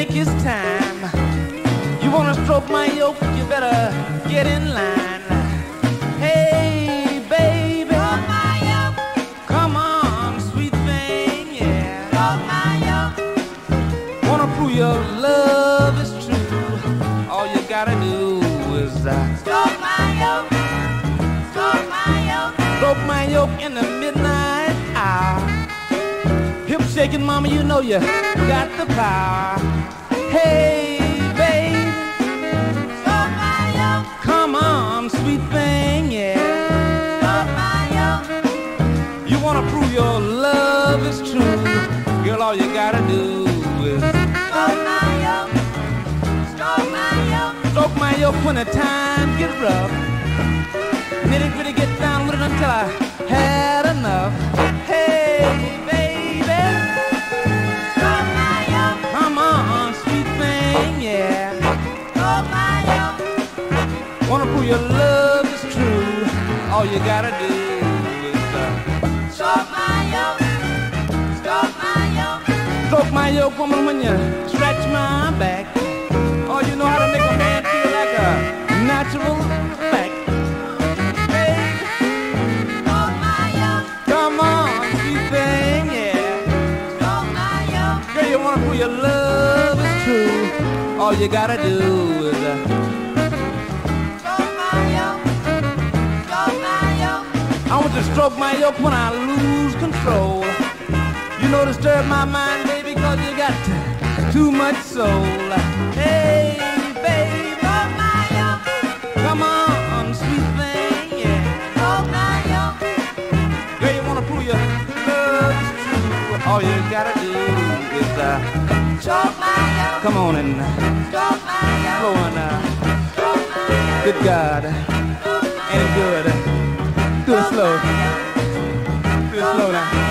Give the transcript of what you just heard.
take his time. You wanna stroke my yoke, you better get in line. Hey, baby, Stroke my yoke, come on, sweet thing, yeah. stroke my yoke, Wanna prove your love is true. All you gotta do is stroke my yoke, stroke my yoke, stroke my yoke in the midnight hour. Hip shaking, mama, you know you got the power. Hey, baby, stroke my yoke, come on, sweet thing, yeah. stroke my yoke, You wanna prove your love is true. Girl, all you gotta do is stroke my yoke, stroke my yoke, stroke my yoke when the times get rough. Nitty gritty, get down with it until I had enough. Hey, baby, stroke my yoke, come on, sweet thing, yeah. stroke my yoke, Wanna prove your love is true. All you gotta do is stroke my yoke, stroke my yoke, stroke my yoke, woman, when you scratch my back. Oh, you know how to make a man feel like a natural fact. Hey, stroke my yoke, come on, sweet thing, yeah. stroke my yoke, Girl, you wanna prove your love is true. All you gotta do is stroke my yoke, stroke my yoke, I want to stroke my yoke when I lose control. You know, disturb my mind, baby, cause you got too much soul. Hey, baby, stroke my yoke, come on, sweet thing, yeah. stroke my yoke, Girl, you wanna prove your love is true. All you gotta do is stroke my yoke, come on and stroke my yoke, flow on stroke my yoke, good God, ain't it good? Do it slow. Do it slow now.